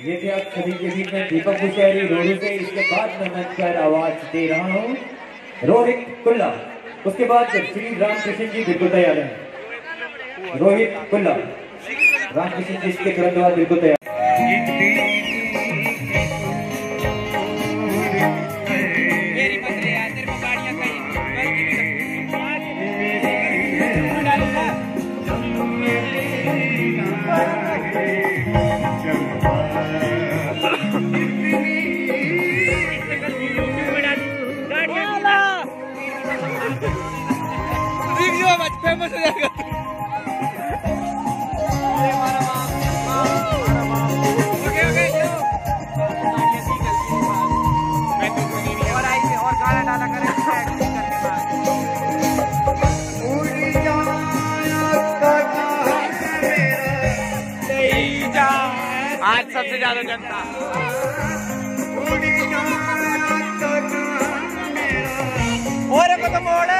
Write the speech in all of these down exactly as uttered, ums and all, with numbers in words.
ये थे आप सभी के बीच में दीपक मुशहरी रोडू से। इसके बाद मैं मंच पर आवाज दे रहा हूँ रोहित कुल्ला। उसके बाद श्री रामकृष्ण जी बिल्कुल तैयार हैं। रोहित कुल्ला, रामकृष्ण जी इसके तुरंत बाद बिल्कुल तैयार। फेमस हो जाएगा। और आइए और गाना डाला करें। आज सबसे ज्यादा जनता और मतलब मोड़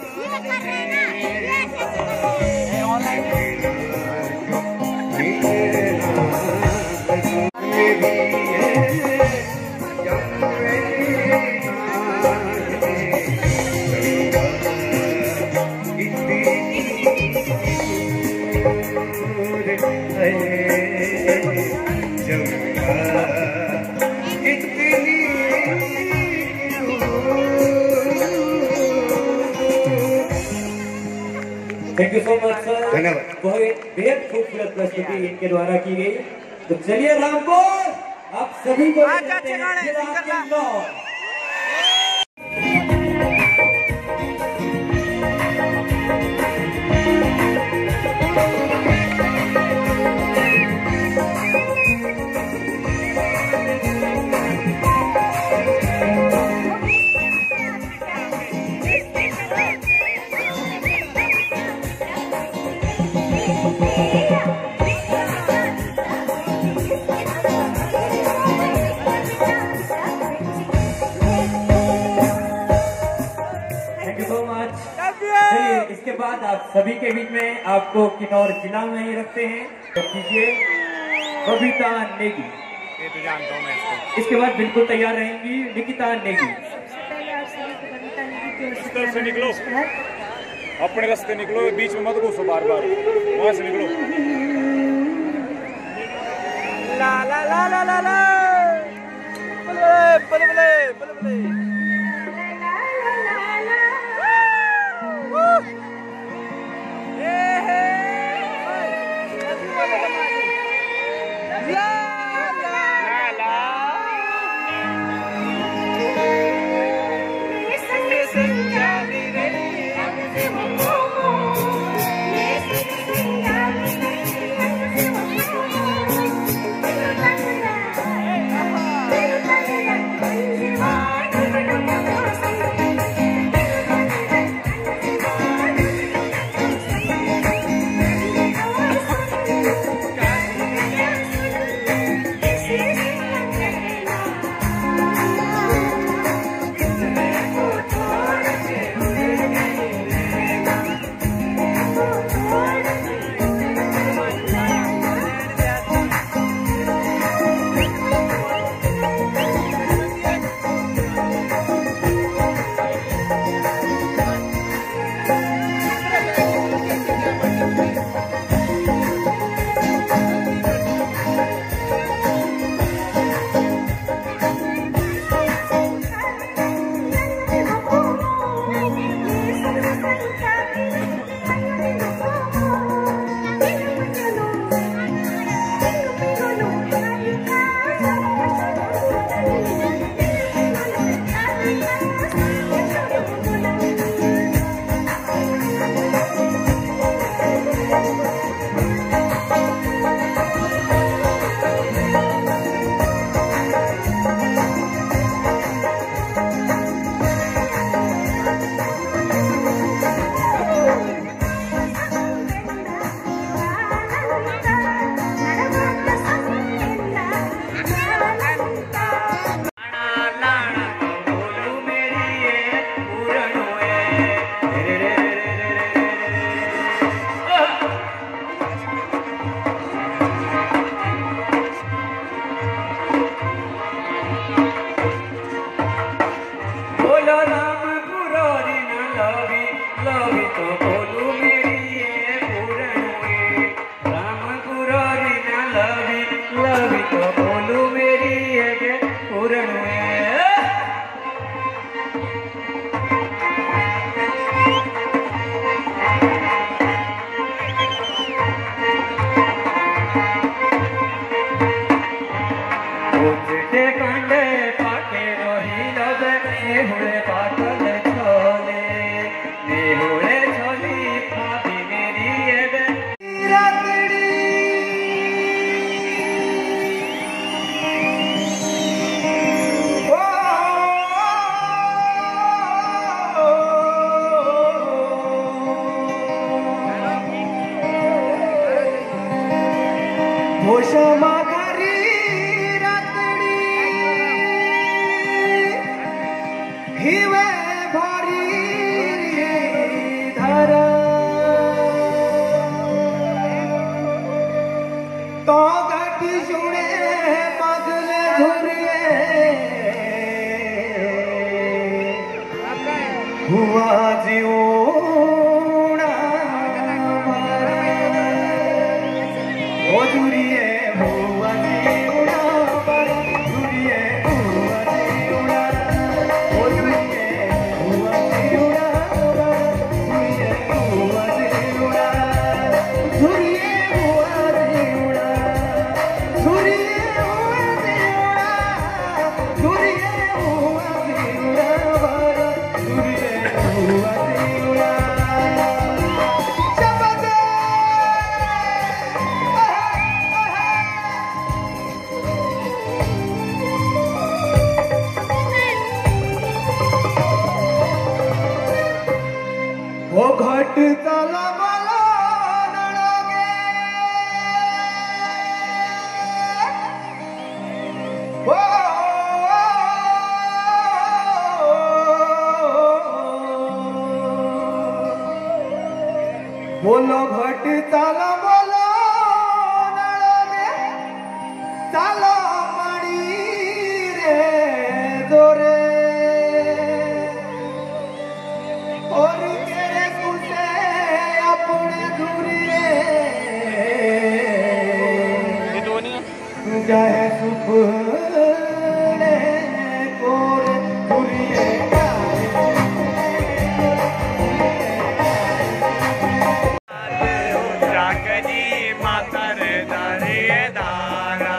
thank you so much sir, धन्यवाद। बहुत बेहद खूबसूरत प्रस्तुति इनके द्वारा की गई। तो चलिए रामपुर आप सभी को इसके बाद आप सभी के बीच में आपको किन्नौर जिला में ही रखते हैं। तो कीजिए बबीता नेगी। ये तो जानता हूं मैं इसको। इसके बाद बिल्कुल तैयार रहेंगी निकिता नेगी। रास्ते से निकलो, अपने रास्ते निकलो, बीच में मत घुसो, बार बार वहां से निकलो। ला ला ला ला ला ला बले बले बले बले होशमा घरी रातडी हिवे भारी धर तो घट सुने पगले धुरिए हुआ जीव वो घट चला बोलो नड़ोगे वो बोलो घट चला बोलो नड़ोगे चलो मणि रे दोरे और चाहे सुपने कोर दुरिए जागजी मातर दरिए दारा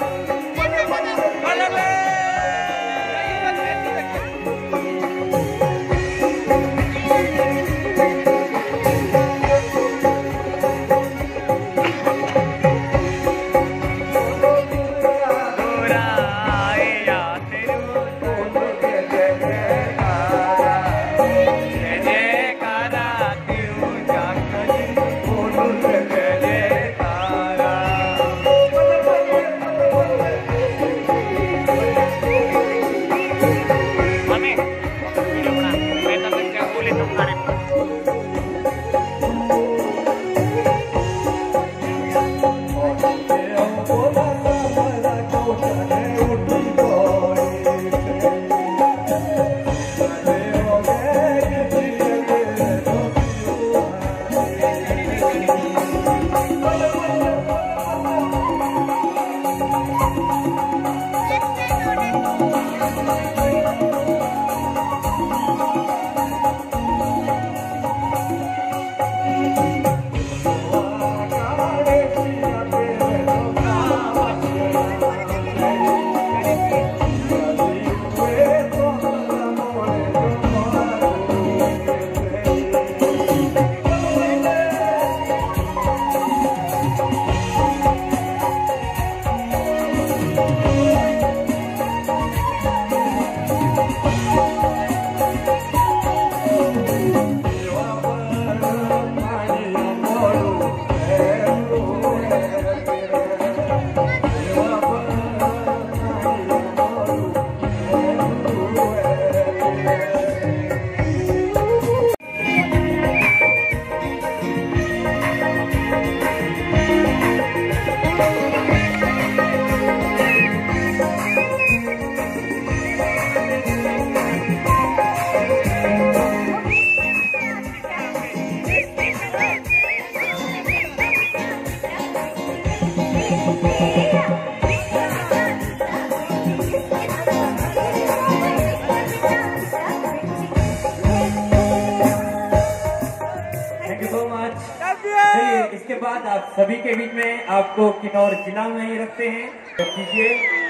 इसके बाद आप सभी के बीच में आपको किन्नौर जिला में ही रखते हैं तो कीजिए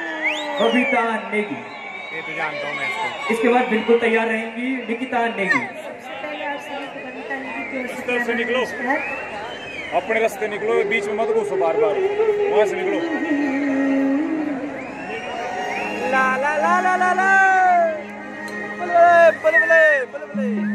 बबीता नेगी। ये तो जानता हूँ मैं इसको। इसके बाद बिल्कुल तैयार रहेंगी निकिता नेगी। इस तरफ से निकलो, अपने रास्ते निकलो, बीच में मत घुसो, बार बार वहां से निकलो। ला ला ला ला ला ला बले बले बले बले बले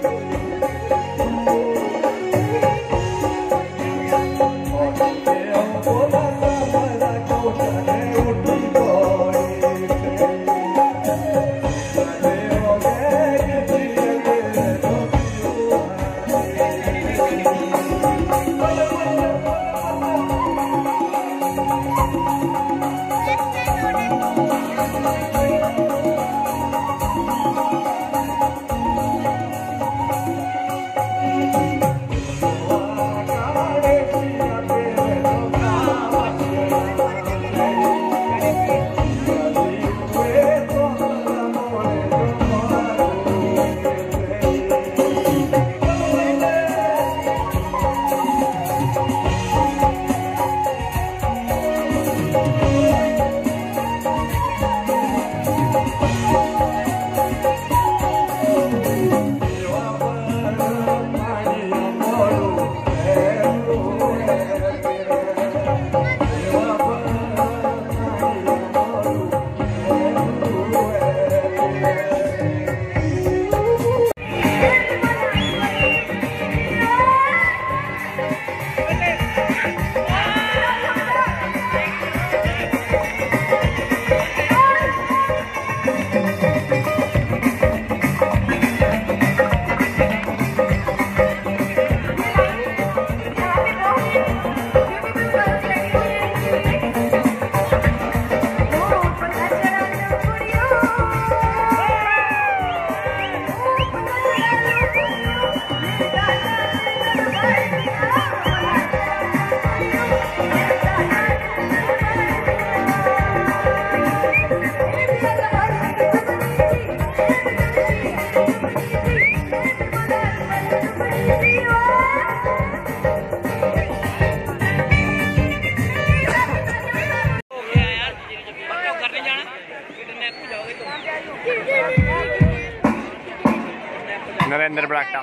नरेंद्र बराटा।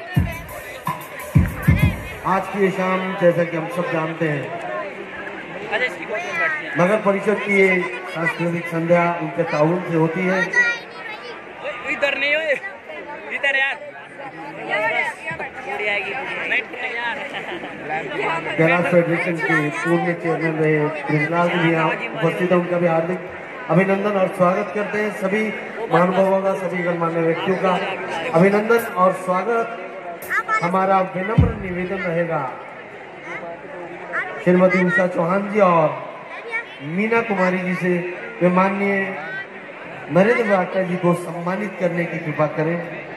आज की शाम जैसा कि हम सब जानते हैं नगर परिषद की ये सांस्कृतिक संध्या उनके ताउन से होती है। इधर नहीं हो, इधर यार कैलाश फेडरेशन के पूर्व चेयरमैन रहे बिरबल जी यहाँ उपस्थित है, उनका भी हार्दिक अभिनंदन और स्वागत करते हैं। सभी महानुभावों का, सभी गणमान्य व्यक्तियों का अभिनंदन और स्वागत। हमारा विनम्र निवेदन रहेगा श्रीमती उषा चौहान जी और मीना कुमारी जी से वे माननीय नरेंद्र बराटा जी को सम्मानित करने की कृपा करें।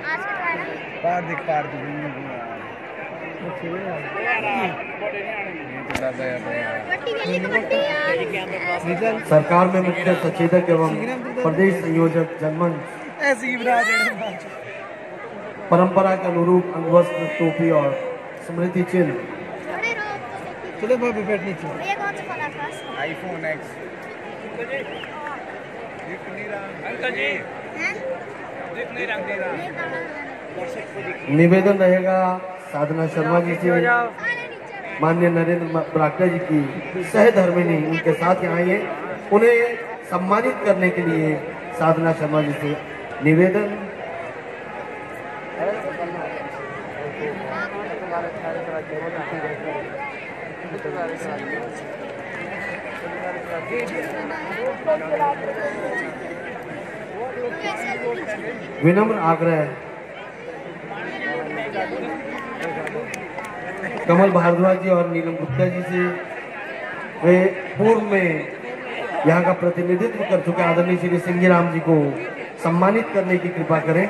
सरकार में मुख्य सचेतक एवं प्रदेश संयोजक जनमंच परंपरा के अनुरूप अंगवस्त्र, टोपी और स्मृति चिन्ह आईफोन एक्स निवेदन रहेगा साधना शर्मा जी से माननीय नरेंद्र बराटा जी की सहधर्मिणी उनके साथ यहाँ आइए, उन्हें सम्मानित करने के लिए साधना शर्मा जी से निवेदन। विनम्र आग्रह कमल भारद्वाज जी और नीलम गुप्ता जी से, वे पूर्व में यहाँ का प्रतिनिधित्व कर चुके आदरणीय श्री सिंह राम जी को सम्मानित करने की कृपा करें।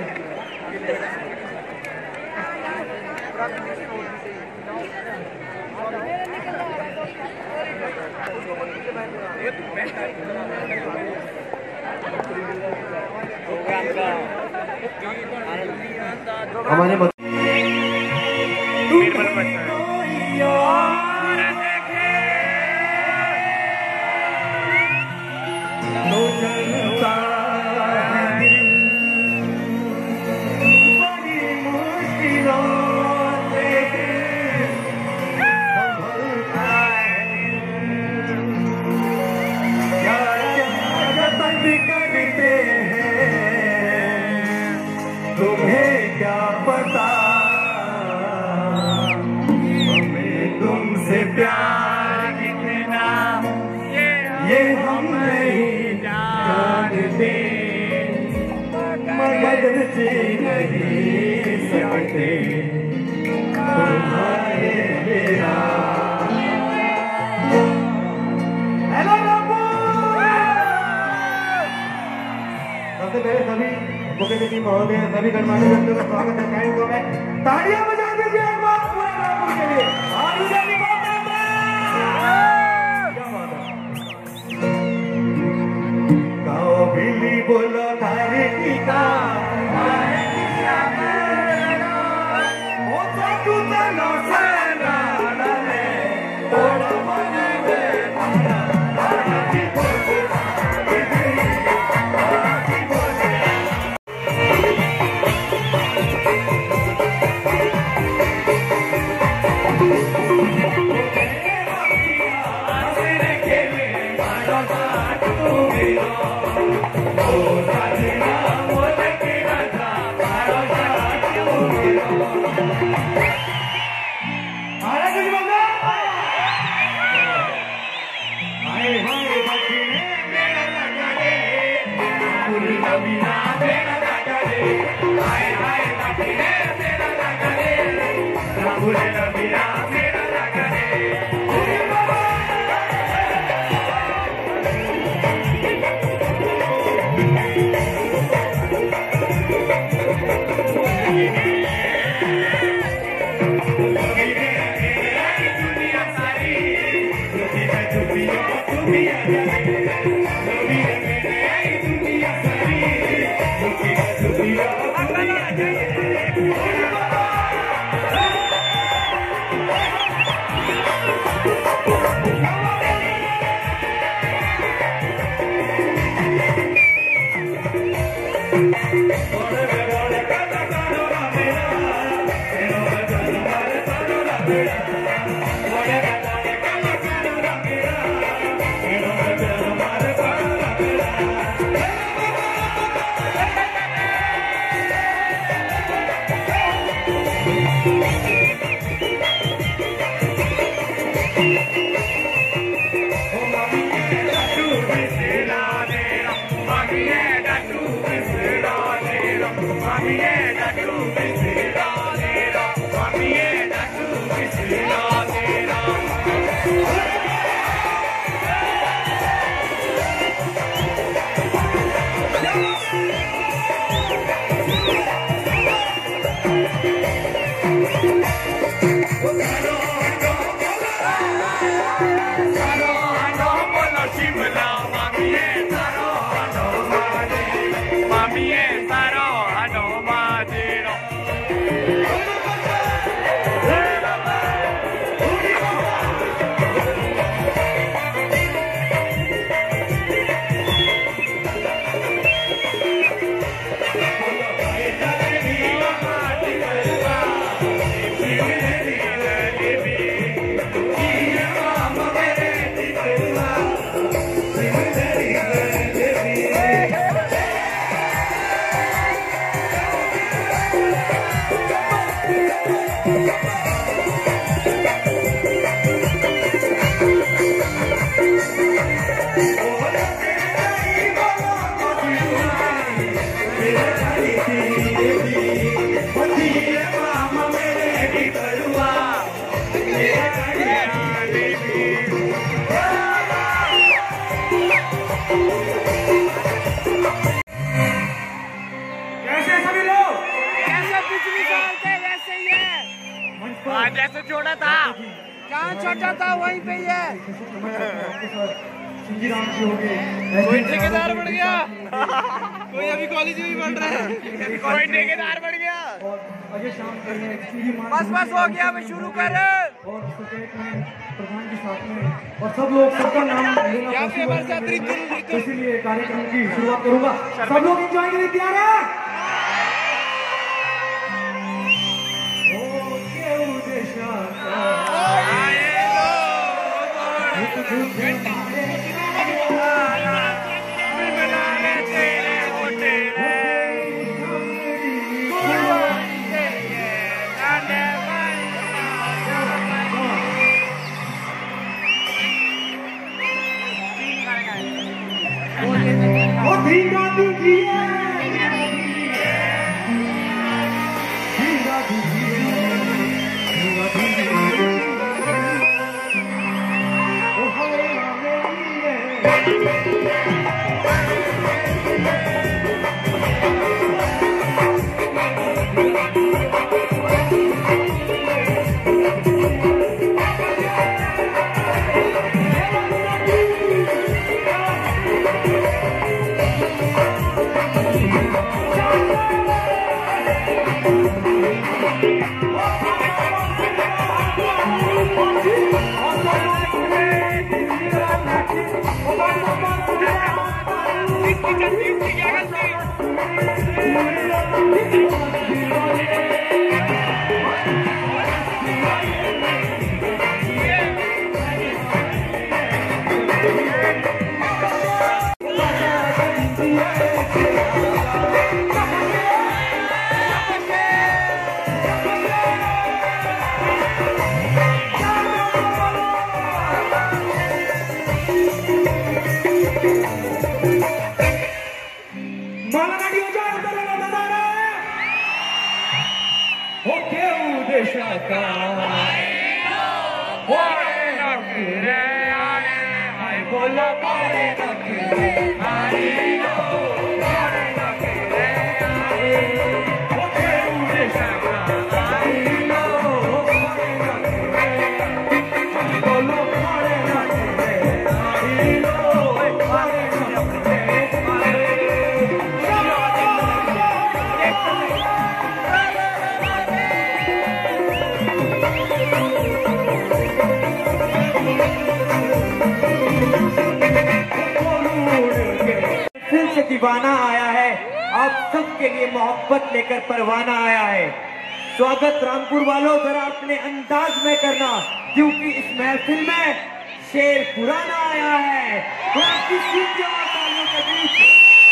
हमारे तुम्हें क्या पता तुझसे प्यार कितना ये हम नहीं जानते, मगर जी नहीं सकते तुम्हारे बिना। हेलो सबसे पहले सभी मुख्य महोदय, सभी गणमान्य व्यक्तियों का स्वागत है। Thank you. मैं तालियां बजा दीजिए एक बार पूरे रामपुर के लिए। और मुझे भी बहुत क्या बात है। गाओ बिल्ली बोलो धारे की का ओ चाटू तनो सेना रे ओड़ा बने दे जैसे छोटा था, जहाँ छोटा था वहीं पे ही है। कोई ठेकेदार बढ़ गया, कोई अभी कॉलेज में पढ़ रहा है, कोई ठेकेदार बढ़ गया। बस बस हो गया, मैं शुरू कर। और प्रधान के साथ में और सब लोग सबका नाम लेना पॉसिबल है, इसीलिए कार्यक्रम की शुरुआत करूंगा। सब लोग एंजॉय के लिए तैयार हैं? दीवाना आया है, आप सबके लिए मोहब्बत लेकर परवाना आया है। स्वागत रामपुर वालों जरा अपने अंदाज में करना, क्योंकि इस महफिल में शेर पुराना आया है। तो आपकी सीटियों और तालियों के बीच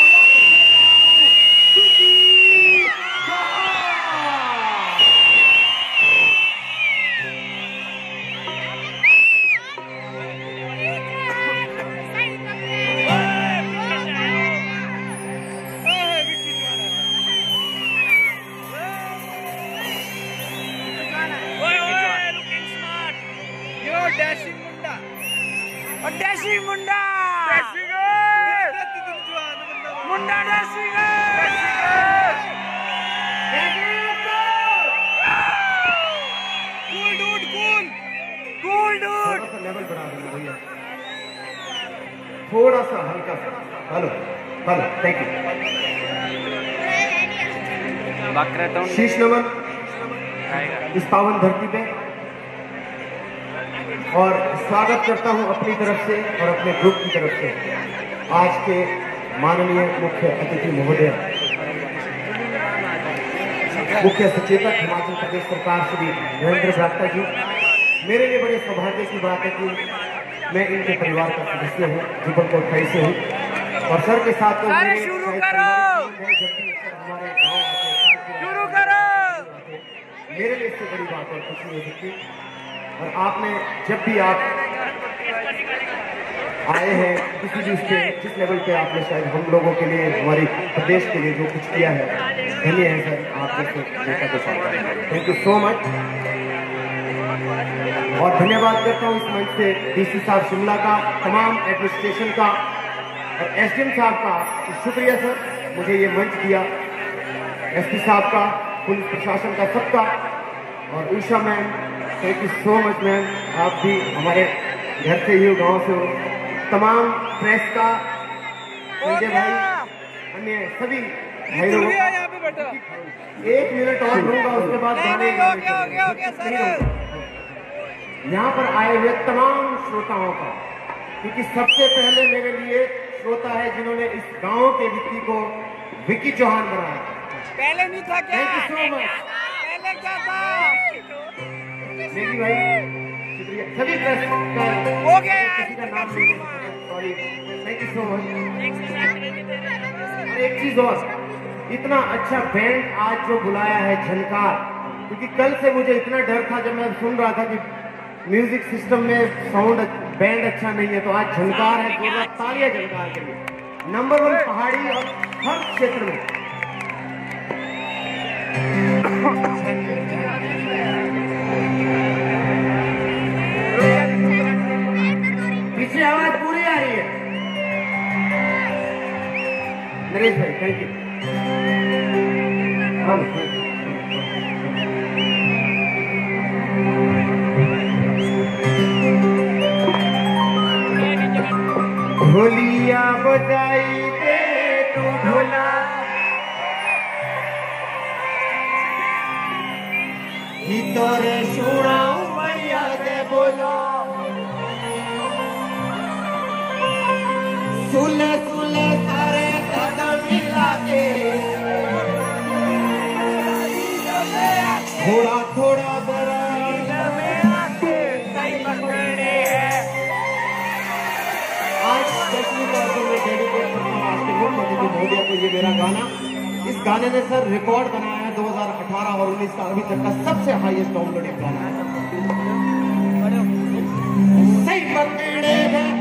डैशिंग मुंडा मुंडा dashing cool dude cool cool dude level बढ़ा देना भैया, थोड़ा सा हल्का सा। Hello hello, thank you. शीश नमन इस पावन धरती पे, और स्वागत करता हूं अपनी तरफ से और अपने ग्रुप की तरफ से आज के माननीय मुख्य अतिथि महोदय, मुख्य सचेतक हिमाचल प्रदेश सरकार श्री नरेंद्र बरागटा जी। मेरे लिए बड़े सौभाग्य की बात है कि मैं इनके परिवार का सदस्य हूँ, जीवन कोटखाई से हूँ, और सर के साथ तो अरे शुरू करो हमारे गाँव शुरू करो। मेरे लिए इससे बड़ी बात और खुशी हो सकती। और आपने जब भी आप आए हैं किसी भी उसके जिस लेवल पे आपने शायद हम लोगों के लिए, हमारे प्रदेश के लिए जो कुछ किया है, धन्य है सर आपके नेता के साथ। Thank you so much. और धन्यवाद करता हूँ इस मंच से डीसी साहब शिमला का, तमाम एडमिनिस्ट्रेशन का और एसडीएम साहब का। शुक्रिया सर मुझे ये मंच दिया, एसपी साहब का, पुलिस प्रशासन का, सबका। और Usha ma'am, thank you so much ma'am, आप भी हमारे घर से ही हो, गांव से हो। तमाम प्रेस का, संजय भाई, अन्य सभी भाई लोगों, एक मिनट और दूंगा उसके बाद गाने यहाँ पर आए हुए तमाम श्रोताओं का, क्योंकि सबसे पहले मेरे लिए श्रोता है जिन्होंने इस गांव के विक्की को विक्की चौहान बनाया। पहले नहीं था क्या? Thank you so much. पहले क्या था? विक्की भाई शुक्रिया। सभी प्रेस का हो गया यार, किसी का नाम नहीं, sorry, thank you so much. और एक चीज और, इतना अच्छा बैंड आज जो बुलाया है झनकार, क्योंकि कल से मुझे इतना डर था जब मैं सुन रहा था कि म्यूजिक सिस्टम में साउंड बैंड अच्छा नहीं है, तो आज झनकार है। जोरदार तालियां झनकार के लिए। नंबर वन पहाड़ी और हर क्षेत्र में। पीछे आवाज पूरी आ रही है। ढोलिया बजाई दे तू ढोला तोरे सुनाऊ मैया दे बोलो सुले सुले सारे कदम मिला के थोड़ा थोड़ा आज दसवीं तौर पर मैं डेडिकेट करता हूँ आज के मुख्यमंत्री महोदय को ये मेरा गाना। इस गाने ने सर रिकॉर्ड बनाया है दो हज़ार अठारह और उन्नीस का अभी तक का सबसे हाईएस्ट डाउनलोडेड गाना है। सही पकड़े